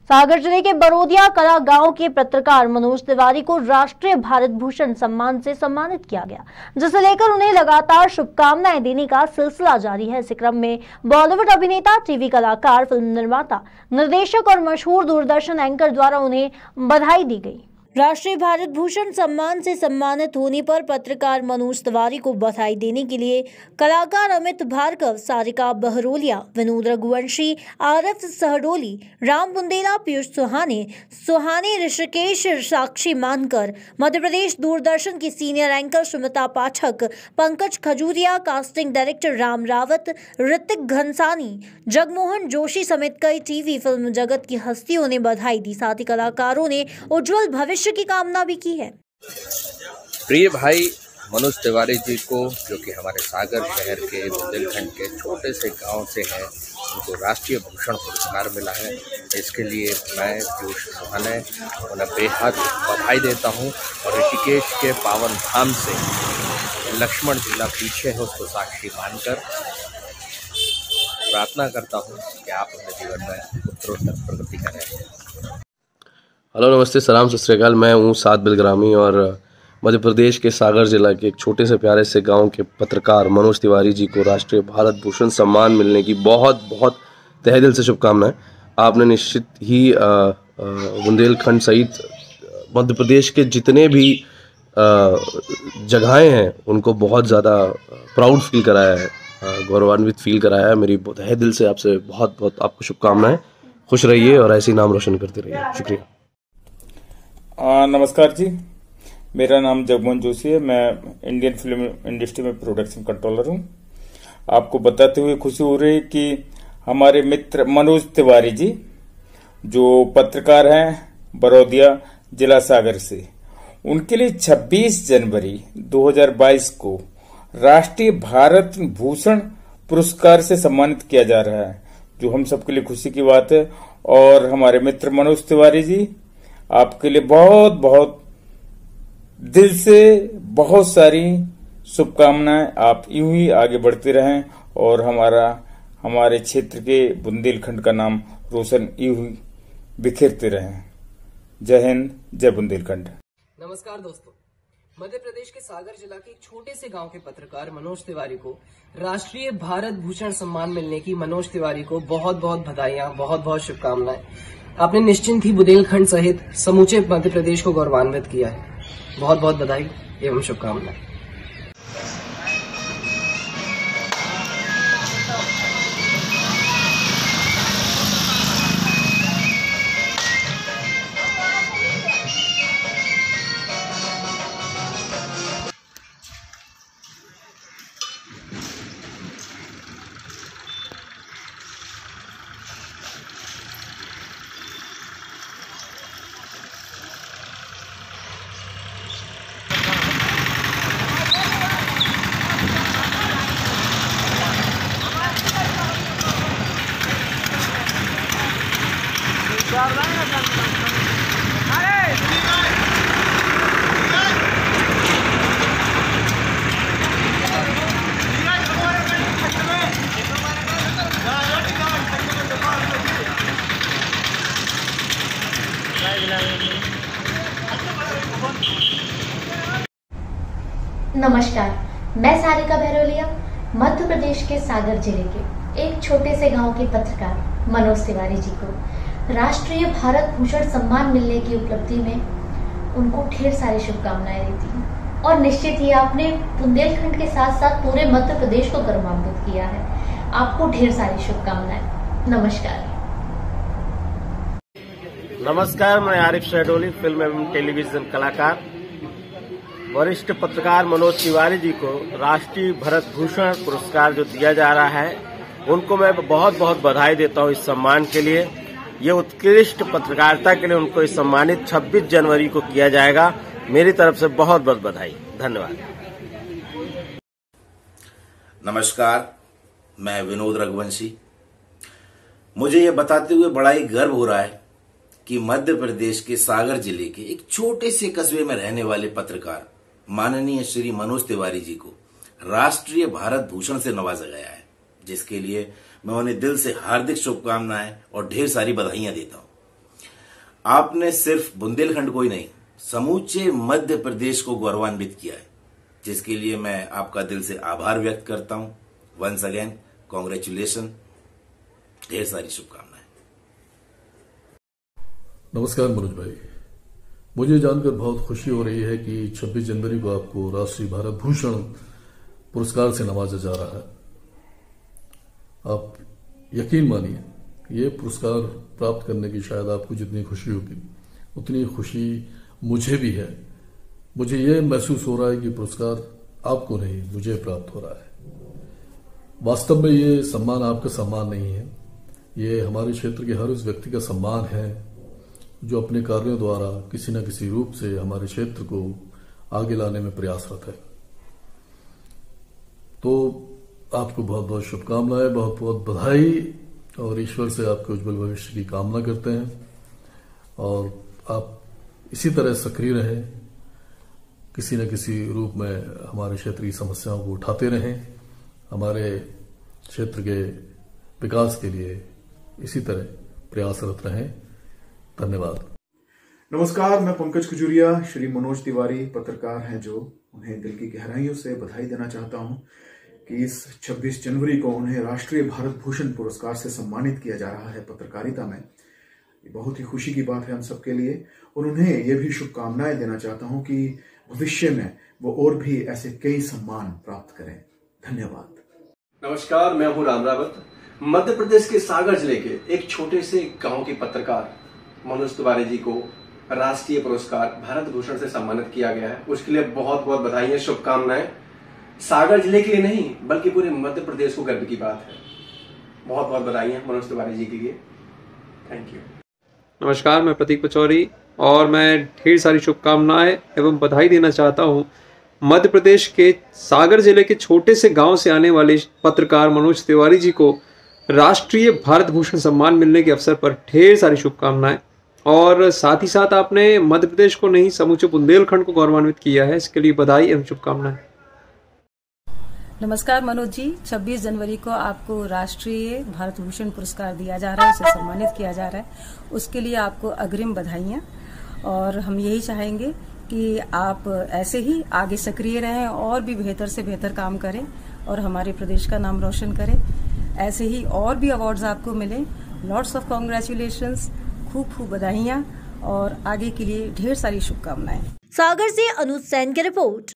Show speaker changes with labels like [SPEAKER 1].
[SPEAKER 1] सागर जिले के बरोदिया कला गांव के पत्रकार मनोज तिवारी को राष्ट्रीय भारत भूषण सम्मान से सम्मानित किया गया, जिसे लेकर उन्हें लगातार शुभकामनाएं देने का सिलसिला जारी है। इस क्रम में बॉलीवुड अभिनेता, टीवी कलाकार, फिल्म निर्माता, निर्देशक और मशहूर दूरदर्शन एंकर द्वारा उन्हें बधाई दी गई। राष्ट्रीय भारत भूषण सम्मान से सम्मानित होने पर पत्रकार मनोज तिवारी को बधाई देने के लिए कलाकार अमित भार्गव, सारिका बहरोलिया, विनोद रघुवंशी, आरएफ सहडोली, राम बुंदेला, पीयूष सुहाने, ऋषिकेश, साक्षी मानकर, मध्य प्रदेश दूरदर्शन की senior anchor Sumita Pathak, Pankaj Khajuria, casting director Ram Rawat, Hrithik Ghansani, Jagmohan Joshi समेत कई टीवी फिल्म जगत की हस्तियों ने बधाई दी। साथ ही कलाकारों ने उज्जवल भविष्य की कामना भी की है।
[SPEAKER 2] प्रिय भाई मनोज तिवारी जी को, जो कि हमारे सागर शहर के बुंदेलखंड के छोटे से गांव से हैं, उनको राष्ट्रीय भूषण पुरस्कार मिला है। इसके लिए मैं पीयूष सुहाने उन्हें बेहद बधाई देता हूं और ऋषिकेश के पावन धाम से लक्ष्मण झूला पीछे है, उसको साक्षी मानकर प्रार्थना करता हूं कि आप अपने जीवन में उत्तरोत्तर प्रगति करें।
[SPEAKER 3] हेलो, नमस्ते, सलाम, सत श्री अकाल। मैं हूँ सात बिलग्रामी और मध्य प्रदेश के सागर जिला के एक छोटे से प्यारे से गांव के पत्रकार मनोज तिवारी जी को राष्ट्रीय भारत भूषण सम्मान मिलने की बहुत बहुत तहे दिल से शुभकामनाएं। आपने निश्चित ही बुंदेलखंड सहित मध्य प्रदेश के जितने भी जगहें हैं उनको बहुत ज़्यादा प्राउड फील कराया है, गौरवान्वित फील कराया है। मेरी तहे दिल से आपसे बहुत बहुत आपको शुभकामनाएं। खुश रहिए और ऐसे ही नाम रोशन करते रहिए। शुक्रिया।
[SPEAKER 4] नमस्कार जी, मेरा नाम जगमोहन जोशी है। मैं इंडियन फिल्म इंडस्ट्री में प्रोडक्शन कंट्रोलर हूं। आपको बताते हुए खुशी हो रही है कि हमारे मित्र मनोज तिवारी जी, जो पत्रकार हैं बरोदिया जिला सागर से, उनके लिए 26 जनवरी 2022 को राष्ट्रीय भारत भूषण पुरस्कार से सम्मानित किया जा रहा है, जो हम सबके लिए खुशी की बात है। और हमारे मित्र मनोज तिवारी जी, आपके लिए बहुत बहुत दिल से बहुत सारी शुभकामनाएं। आप यूं ही आगे बढ़ते रहें और हमारे क्षेत्र के बुंदेलखंड का नाम रोशन यूं ही बिखेरते रहें। जय हिंद, जय बुंदेलखंड।
[SPEAKER 5] नमस्कार दोस्तों, मध्य प्रदेश के सागर जिला के एक छोटे से गांव के पत्रकार मनोज तिवारी को राष्ट्रीय भारत भूषण सम्मान मिलने की मनोज तिवारी को बहुत बहुत बधाइयां, बहुत बहुत शुभकामनाएं। आपने निश्चिंत ही बुंदेलखंड सहित समूचे मध्य प्रदेश को गौरवान्वित किया है। बहुत बहुत बधाई एवं शुभकामनाएं।
[SPEAKER 6] नमस्कार, मैं सारिका बहरोलिया, मध्य प्रदेश के सागर जिले के एक छोटे से गांव के पत्रकार मनोज तिवारी जी को राष्ट्रीय भारत भूषण सम्मान मिलने की उपलब्धि में उनको ढेर सारी शुभकामनाएं देती हूँ। और निश्चित ही आपने बुंदेलखंड के साथ साथ पूरे मध्य प्रदेश को गौरवान्वित किया है। आपको ढेर सारी शुभकामनाएं। नमस्कार।
[SPEAKER 7] नमस्कार, मैं आरिफ सहडोली, फिल्म एवं टेलीविजन कलाकार। वरिष्ठ पत्रकार मनोज तिवारी जी को राष्ट्रीय भारत भूषण पुरस्कार जो दिया जा रहा है, उनको मैं बहुत बहुत बधाई देता हूं इस सम्मान के लिए। ये उत्कृष्ट पत्रकारिता के लिए उनको इस सम्मानित 26 जनवरी को किया जाएगा। मेरी तरफ से बहुत बहुत बधाई, धन्यवाद।
[SPEAKER 8] नमस्कार, मैं विनोद रघुवंशी। मुझे ये बताते हुए बड़ा ही गर्व हो रहा है कि मध्य प्रदेश के सागर जिले के एक छोटे से कस्बे में रहने वाले पत्रकार माननीय श्री मनोज तिवारी जी को राष्ट्रीय भारत भूषण से नवाजा गया है, जिसके लिए मैं उन्हें दिल से हार्दिक शुभकामनाएं और ढेर सारी बधाइयां देता हूं। आपने सिर्फ बुंदेलखंड को ही नहीं, समूचे मध्य प्रदेश को गौरवान्वित किया है, जिसके लिए मैं आपका दिल से आभार व्यक्त करता हूं। वंस अगेन कॉन्ग्रेचुलेशन, ढेर सारी शुभकामनाएं।
[SPEAKER 9] नमस्कार मनोज भाई, मुझे जानकर बहुत खुशी हो रही है कि 26 जनवरी को आपको राष्ट्रीय भारत भूषण पुरस्कार से नवाजा जा रहा है। आप यकीन मानिए, ये पुरस्कार प्राप्त करने की शायद आपको जितनी खुशी होगी उतनी खुशी मुझे भी है। मुझे ये महसूस हो रहा है कि पुरस्कार आपको नहीं, मुझे प्राप्त हो रहा है। वास्तव में ये सम्मान आपका सम्मान नहीं है, ये हमारे क्षेत्र के हर उस व्यक्ति का सम्मान है जो अपने कार्यों द्वारा किसी न किसी रूप से हमारे क्षेत्र को आगे लाने में प्रयासरत है। तो आपको बहुत बहुत शुभकामनाएं, बहुत बहुत बधाई और ईश्वर से आपके उज्जवल भविष्य की कामना करते हैं। और आप इसी तरह सक्रिय रहें, किसी न किसी रूप में हमारे क्षेत्र की समस्याओं को उठाते रहें, हमारे क्षेत्र के विकास के लिए इसी तरह प्रयासरत रहें। धन्यवाद।
[SPEAKER 10] नमस्कार, मैं पंकज खजूरिया, श्री मनोज तिवारी पत्रकार हैं जो उन्हें दिल की गहराइयों से बधाई देना चाहता हूं कि इस 26 जनवरी को उन्हें राष्ट्रीय भारत भूषण पुरस्कार से सम्मानित किया जा रहा है पत्रकारिता में। ये बहुत ही खुशी की बात है हम सबके लिए और उन्हें ये भी शुभकामनाएं देना चाहता हूं कि भविष्य में वो और भी ऐसे कई सम्मान प्राप्त करें। धन्यवाद।
[SPEAKER 3] नमस्कार, मैं हूं राम रावत। मध्य प्रदेश के सागर जिले के एक छोटे से गांव के पत्रकार मनोज तिवारी जी को राष्ट्रीय पुरस्कार भारत भूषण से सम्मानित किया गया है। उसके लिए बहुत बहुत बधाई, शुभकामनाएं। सागर जिले के लिए नहीं बल्कि पूरे मध्य प्रदेश को गर्व की बात है। बहुत बहुत बधाई मनोज तिवारी जी के लिए। Thank you.
[SPEAKER 11] नमस्कार, मैं प्रतीक पचौरी और मैं ढेर सारी शुभकामनाएं एवं बधाई देना चाहता हूं मध्य प्रदेश के सागर जिले के छोटे से गांव से आने वाले पत्रकार मनोज तिवारी जी को राष्ट्रीय भारत भूषण सम्मान मिलने के अवसर पर ढेर सारी शुभकामनाएं। और साथ ही साथ आपने मध्य प्रदेश को नहीं समूचे बुंदेलखंड को गौरवान्वित किया है, इसके लिए बधाई एवं शुभकामनाएं।
[SPEAKER 12] नमस्कार मनोज जी, 26 जनवरी को आपको राष्ट्रीय भारत भूषण पुरस्कार दिया जा रहा है, उसे सम्मानित किया जा रहा है। उसके लिए आपको अग्रिम बधाइयां। और हम यही चाहेंगे कि आप ऐसे ही आगे सक्रिय रहें और भी बेहतर से बेहतर काम करें और हमारे प्रदेश का नाम रोशन करें। ऐसे ही और भी अवार्ड्स आपको मिलें। लॉट्स ऑफ कॉन्ग्रेचुलेशंस, खूब खूब बधाइयां और आगे के लिए ढेर सारी शुभकामनाएं।
[SPEAKER 1] सागर से अनुज सैन की रिपोर्ट।